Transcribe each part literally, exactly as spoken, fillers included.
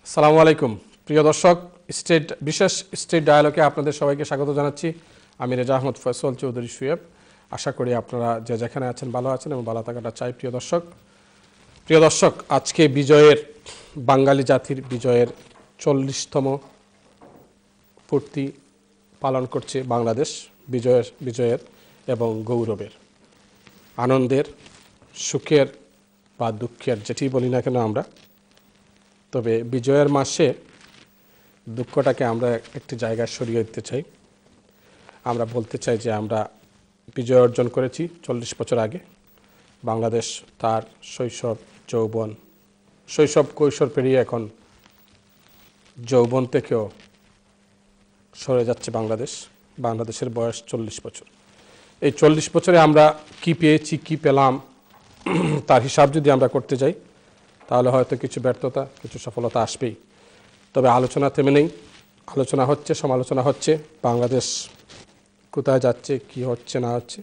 আসসালামু আলাইকুম প্রিয় দর্শক, স্টেট বিশেষ স্টেট ডায়ালগে আপনাদের সবাইকে স্বাগত জানাচ্ছি। আমি রেজা আহমদ ফয়সল চৌধুরী সুয়েব। আশা করি আপনারা যে যেখানে আছেন ভালো আছেন এবং ভালো থাকাটা চাই। প্রিয় দর্শক প্রিয় দর্শক আজকে বিজয়ের বাঙালি জাতির বিজয়ের চল্লিশতম পূর্তি পালন করছে বাংলাদেশ। বিজয়ের বিজয়ের এবং গৌরবের, আনন্দের, সুখের বা দুঃখের যেটি বলি না কেন আমরা, তবে বিজয়ের মাসে দুঃখটাকে আমরা একটি জায়গায় সরিয়ে দিতে চাই। আমরা বলতে চাই যে আমরা বিজয় অর্জন করেছি চল্লিশ বছর আগে। বাংলাদেশ তার শৈশব যৌবন শৈশব কৈশোর পেরিয়ে এখন যৌবন থেকেও সরে যাচ্ছে বাংলাদেশ। বাংলাদেশের বয়স চল্লিশ বছর। এই চল্লিশ বছরে আমরা কি পেয়েছি, কি পেলাম, তার হিসাব যদি আমরা করতে যাই তাহলে হয়তো কিছু ব্যর্থতা, কিছু সফলতা আসবেই। তবে আলোচনা থেমে নেই, আলোচনা হচ্ছে, সমালোচনা হচ্ছে। বাংলাদেশ কোথায় যাচ্ছে, কি হচ্ছে না হচ্ছে,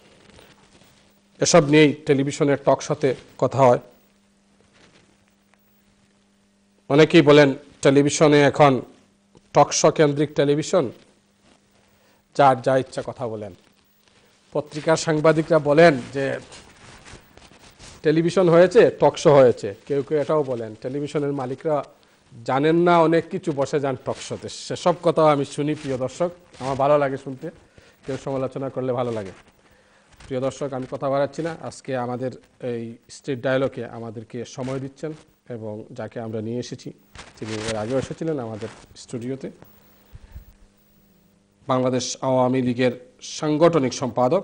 এসব নিয়েই টেলিভিশনের টক শোতে কথা হয়। অনেকেই বলেন টেলিভিশনে এখন টক শো কেন্দ্রিক টেলিভিশন, যার যা ইচ্ছা কথা বলেন। পত্রিকার সাংবাদিকরা বলেন যে টেলিভিশন হয়েছে, টক শো হয়েছে। কেউ কেউ এটাও বলেন টেলিভিশনের মালিকরা জানেন না অনেক কিছু, বসে যান টক শোতে। সেসব কথাও আমি শুনি। প্রিয় দর্শক, আমার ভালো লাগে শুনতে, কেউ সমালোচনা করলে ভালো লাগে। প্রিয় দর্শক, আমি কথা বাড়াচ্ছি না। আজকে আমাদের এই স্ট্রিট ডায়ালগে আমাদেরকে সময় দিচ্ছেন এবং যাকে আমরা নিয়ে এসেছি, তিনি এর আগেও এসেছিলেন আমাদের স্টুডিওতে, বাংলাদেশ আওয়ামী লীগের সাংগঠনিক সম্পাদক,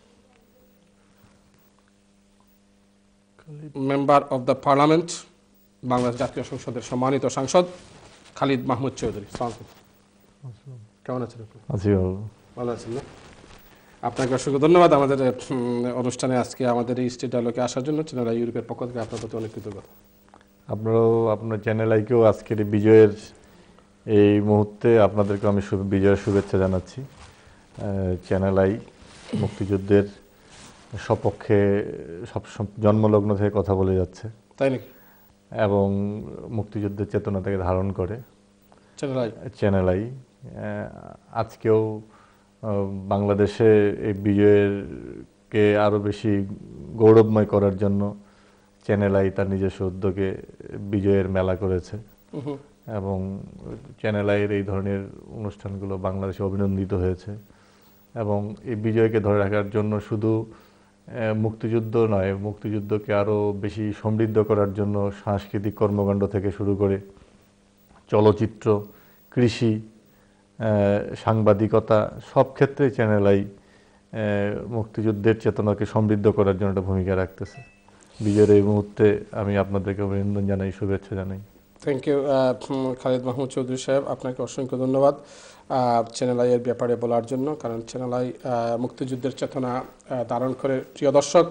member of the parliament, Bangladesh জাতীয় সংসদের সম্মানিত সাংসদ খালিদ মাহমুদ চৌধুরী। কেমন আছেন? ভালো আছেন না? আপনাকে অসংখ্য ধন্যবাদ আমাদের অনুষ্ঠানে আজকে আমাদের এই স্টেট ডায়ালগে আসার জন্য। চ্যানেল আই ইউরোপের পক্ষ থেকে আপনার প্রতি অনেক কৃতজ্ঞতা। আপনারাও আপনার চ্যানেল আইকেও আজকের বিজয়ের এই মুহূর্তে আপনাদেরকে আমি বিজয়ের শুভেচ্ছা জানাচ্ছি। চ্যানেল আই মুক্তিযুদ্ধের সপক্ষে সব জন্মলগ্ন থেকে কথা বলে যাচ্ছে, তাই নাকি? এবং মুক্তিযুদ্ধের চেতনা থেকে ধারণ করে চ্যানেল আই চ্যানেল আই আজকেও বাংলাদেশে এই বিজয়েরকে আরও বেশি গৌরবময় করার জন্য চ্যানেল আই তার নিজস্ব উদ্যোগে বিজয়ের মেলা করেছে এবং চ্যানেল আইয়ের এই ধরনের অনুষ্ঠানগুলো বাংলাদেশে অভিনন্দিত হয়েছে। এবং এই বিজয়কে ধরে রাখার জন্য শুধু মুক্তিযুদ্ধ নয়, মুক্তিযুদ্ধকে আরও বেশি সমৃদ্ধ করার জন্য সাংস্কৃতিক কর্মকাণ্ড থেকে শুরু করে চলচ্চিত্র, কৃষি, সাংবাদিকতা, সব ক্ষেত্রে চ্যানেল আই মুক্তিযুদ্ধের চেতনাকে সমৃদ্ধ করার জন্য একটা ভূমিকা রাখতেছে। বিজয়ের এই মুহূর্তে আমি আপনাদেরকে অভিনন্দন জানাই, শুভেচ্ছা জানাই। থ্যাংক ইউ খালিদ মাহমুদ চৌধুরী সাহেব, আপনাকে অসংখ্য ধন্যবাদ চ্যানেল আই এর ব্যাপারে বলার জন্য, কারণ চ্যানেল আই মুক্তিযুদ্ধের চেতনা ধারণ করে। প্রিয় দর্শক,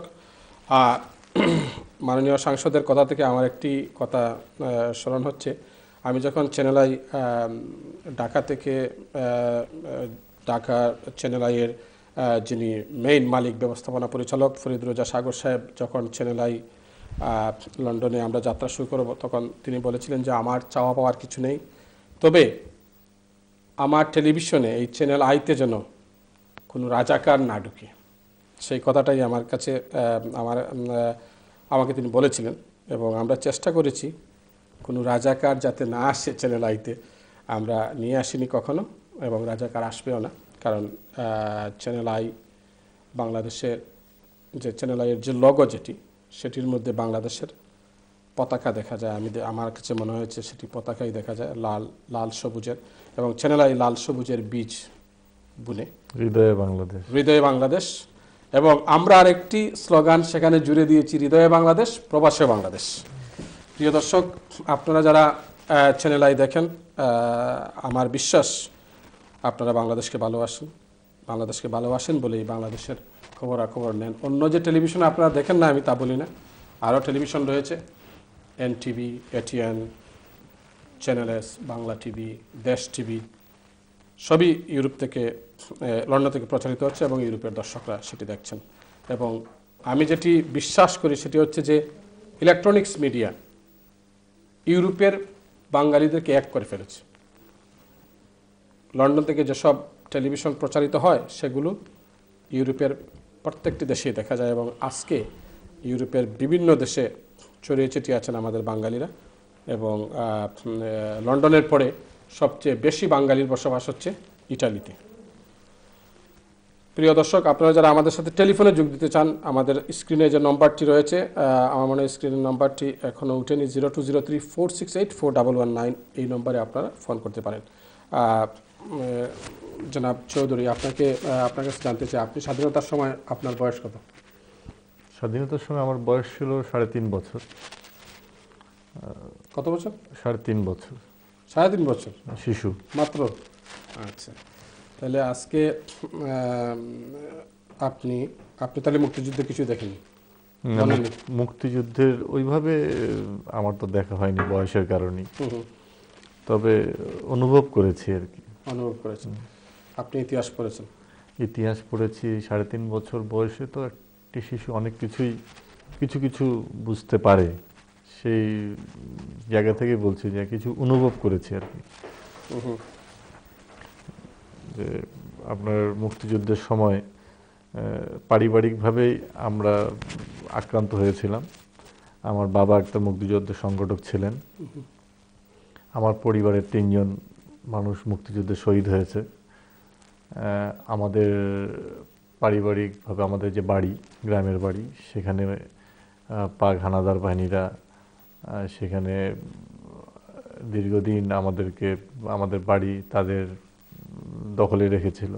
মাননীয় সাংসদের কথা থেকে আমার একটি কথা স্মরণ হচ্ছে। আমি যখন চ্যানেল আই ঢাকা থেকে ঢাকা চ্যানেল আইয়ের যিনি মেইন মালিক, ব্যবস্থাপনা পরিচালক ফরিদ রোজা সাগর সাহেব যখন চ্যানেল আই লন্ডনে আমরা যাত্রা শুরু করব, তখন তিনি বলেছিলেন যে আমার চাওয়া পাওয়ার কিছু নেই, তবে আমার টেলিভিশনে এই চ্যানেল আইতে যেন কোনো রাজাকার না ঢুকে। সেই কথাটাই আমার কাছে আমার আমাকে তিনি বলেছিলেন এবং আমরা চেষ্টা করেছি কোনো রাজাকার যাতে না আসে চ্যানেল আইতে। আমরা নিয়ে আসিনি কখনো এবং রাজাকার আসবেও না, কারণ চ্যানেল আই বাংলাদেশের যে চ্যানেল আইয়ের যে লোগো যেটি, সেটির মধ্যে বাংলাদেশের পতাকা দেখা যায়। আমি আমার কাছে মনে হয়েছে সেটি পতাকাই দেখা যায়, লাল লাল সবুজের, এবং চ্যানেল আই লাল সবুজের বীজ বুনে হৃদয়ে বাংলাদেশ, হৃদয়ে বাংলাদেশ। এবং আমরা আরেকটি স্লোগান সেখানে জুড়ে দিয়েছি, হৃদয়ে বাংলাদেশ, প্রবাসে বাংলাদেশ। প্রিয় দর্শক, আপনারা যারা চ্যানেল আই দেখেন, আমার বিশ্বাস আপনারা বাংলাদেশকে ভালোবাসেন। বাংলাদেশকে ভালোবাসেন বলেই বাংলাদেশের খবরাখবর নেন। অন্য যে টেলিভিশন আপনারা দেখেন না, আমি তা বলি না, আরও টেলিভিশন রয়েছে, N TV, ATN, channel S, Bangla TV, Desh TV, সবই ইউরোপ থেকে, লন্ডন থেকে প্রচারিত হচ্ছে এবং ইউরোপের দর্শকরা সেটি দেখছেন। এবং আমি যেটি বিশ্বাস করি সেটি হচ্ছে যে ইলেকট্রনিক্স মিডিয়া ইউরোপের বাঙালিদেরকে এক করে ফেলেছে। লন্ডন থেকে যেসব টেলিভিশন প্রচারিত হয় সেগুলো ইউরোপের প্রত্যেকটি দেশেই দেখা যায়, এবং আজকে ইউরোপের বিভিন্ন দেশে ছড়িয়ে ছিটিয়ে আছেন আমাদের বাঙালিরা। এবং লন্ডনের পরে সবচেয়ে বেশি বাঙালির বসবাস হচ্ছে ইটালিতে। প্রিয় দর্শক, আপনারা যারা আমাদের সাথে টেলিফোনে যোগ দিতে চান, আমাদের স্ক্রিনে যে নম্বরটি রয়েছে, আমার মনে হয় স্ক্রিনের নম্বরটি এখনও উঠেনি, zero two zero three four six eight four double one nine, এই নম্বরে আপনারা ফোন করতে পারেন। জনাব চৌধুরী, আপনাকে আপনার কাছে জানতে চাই, আপনি স্বাধীনতার সময় আপনার বয়স কত? স্বাধীনতার সময় আমার বয়স ছিল সাড়ে তিন বছর। কত বছর? সাড়ে তিন বছর। সাড়ে তিন বছর শিশু মাত্র। আচ্ছা, তাহলে আজকে আপনি আপনি তাহলে মুক্তিযুদ্ধে কিছু দেখেননি? মুক্তিযুদ্ধের ওইভাবে আমার তো দেখা হয়নি বয়সের কারণে, তবে অনুভব করেছি আর কি। অনুভব করেছেন। আপনি ইতিহাস পড়েছেন? ইতিহাস পড়েছি। সাড়ে তিন বছর বয়সে তো একটি শিশু অনেক কিছুই কিছু কিছু বুঝতে পারে, সেই জায়গা থেকে বলছি যে কিছু অনুভব করেছি আর কি। যে আপনার মুক্তিযুদ্ধের সময় পারিবারিকভাবেই আমরা আক্রান্ত হয়েছিলাম। আমার বাবা একটা মুক্তিযুদ্ধের সংগঠক ছিলেন। আমার পরিবারের তিনজন মানুষ মুক্তিযুদ্ধে শহীদ হয়েছে। আমাদের পারিবারিকভাবে আমাদের যে বাড়ি, গ্রামের বাড়ি, সেখানে পাক হানাদার বাহিনীরা সেখানে দীর্ঘদিন আমাদেরকে আমাদের বাড়ি তাদের দখলে রেখেছিল,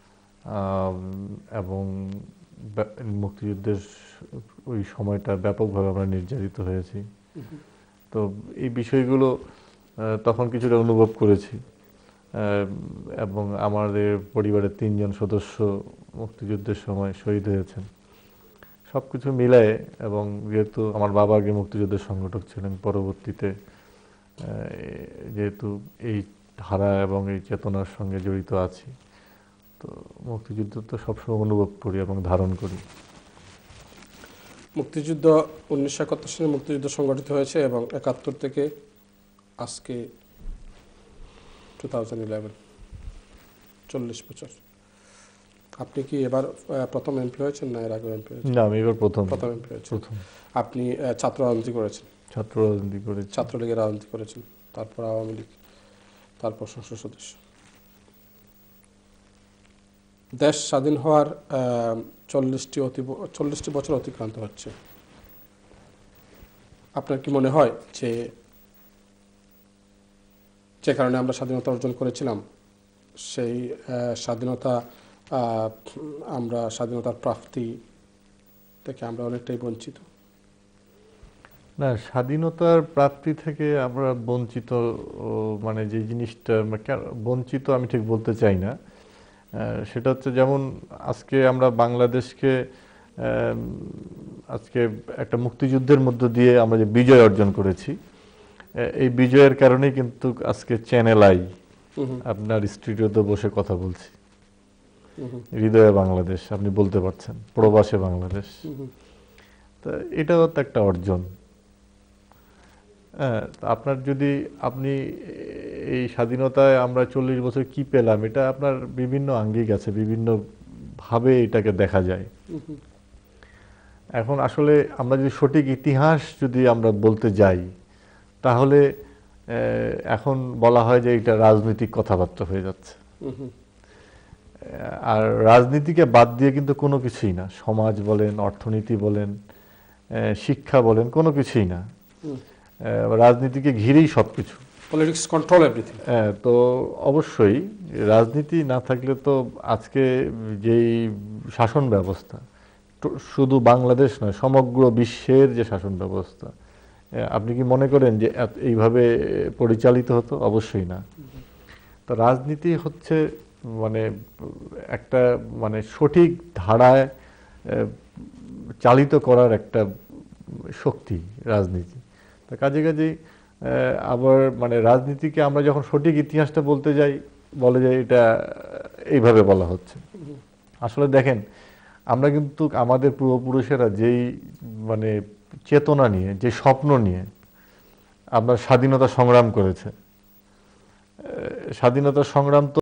এবং মুক্তিযুদ্ধের ওই সময়টা ব্যাপকভাবে আমরা নির্যাতিত হয়েছি। তো এই বিষয়গুলো তখন কিছুটা অনুভব করেছি, এবং আমাদের পরিবারের তিনজন সদস্য মুক্তিযুদ্ধের সময় শহীদ হয়েছেন। সব কিছু মিলায়ে, এবং যেহেতু আমার বাবা আগে মুক্তিযুদ্ধের সংগঠক ছিলেন, পরবর্তীতে যেহেতু এই ধারা এবং এই চেতনার সঙ্গে জড়িত আছি, তো মুক্তিযুদ্ধ তো সবসময় অনুভব করি এবং ধারণ করি। মুক্তিযুদ্ধ উনিশশো একাত্তর সালে মুক্তিযুদ্ধ সংগঠিত হয়েছে, এবং একাত্তর থেকে আজকে টু থাউজেন্ড ইলেভেন, চল্লিশ বছর। আপনি কি এবার প্রথম এমপি হয়েছেন না এর আগে এমপি হয়েছেন? না, আমি এবার প্রথম প্রথম এমপি হয়েছেন। আপনি ছাত্র রাজনীতি করেছেন? ছাত্র রাজনীতি করেছি। ছাত্রলীগের রাজনীতি করেছেন, তারপর আওয়ামী লীগ, তারপর সংসদ সদস্য। দেশ স্বাধীন হওয়ার চল্লিশটি অতি চল্লিশটি বছর অতিক্রান্ত হচ্ছে। আপনার কি মনে হয় যে যে কারণে আমরা স্বাধীনতা অর্জন করেছিলাম, সেই স্বাধীনতা আমরা স্বাধীনতার প্রাপ্তি থেকে আমরা অনেকটাই বঞ্চিত? না, স্বাধীনতার প্রাপ্তি থেকে আমরা বঞ্চিত, মানে যে জিনিসটা বঞ্চিত আমি ঠিক বলতে চাই না। সেটা হচ্ছে, যেমন আজকে আমরা বাংলাদেশকে আজকে একটা মুক্তিযুদ্ধের মধ্য দিয়ে আমরা যে বিজয় অর্জন করেছি, এই বিজয়ের কারণেই কিন্তু আজকে চ্যানেল আই আপনার স্টুডিওতে বসে কথা বলছি। হৃদয়ে বাংলাদেশ আপনি বলতে পারছেন, প্রবাসে বাংলাদেশ, তা এটাও তো একটা অর্জন। হ্যাঁ, আপনার যদি আপনি এই স্বাধীনতায় আমরা চল্লিশ বছর কি পেলাম, এটা আপনার বিভিন্ন আঙ্গিক আছে, বিভিন্ন ভাবে এটাকে দেখা যায়। এখন আসলে আমরা যদি সঠিক ইতিহাস যদি আমরা বলতে যাই, তাহলে এখন বলা হয় যে এটা রাজনৈতিক কথাবার্তা হয়ে যাচ্ছে। আর রাজনীতিকে বাদ দিয়ে কিন্তু কোনো কিছুই না, সমাজ বলেন, অর্থনীতি বলেন, শিক্ষা বলেন, কোনো কিছুই না। রাজনীতিকে ঘিরেই সবকিছু, পলিটিক্স কন্ট্রোল এভরিথিং। হ্যাঁ, তো অবশ্যই রাজনীতি না থাকলে তো আজকে যেই শাসন ব্যবস্থা, শুধু বাংলাদেশ নয়, সমগ্র বিশ্বের যে শাসন ব্যবস্থা, আপনি কি মনে করেন যে এইভাবে পরিচালিত হতো? অবশ্যই না। তো রাজনীতি হচ্ছে মানে একটা মানে সঠিক ধারায় চালিত করার একটা শক্তি রাজনীতি। তা কাজে কাজেই আবার মানে রাজনীতিকে আমরা যখন সঠিক ইতিহাসটা বলতে যাই, বলে যে এটা এইভাবে বলা হচ্ছে। আসলে দেখেন, আমরা কিন্তু আমাদের পূর্বপুরুষেরা যেই মানে চেতনা নিয়ে, যে স্বপ্ন নিয়ে আপনার স্বাধীনতা সংগ্রাম করেছে। স্বাধীনতা সংগ্রাম তো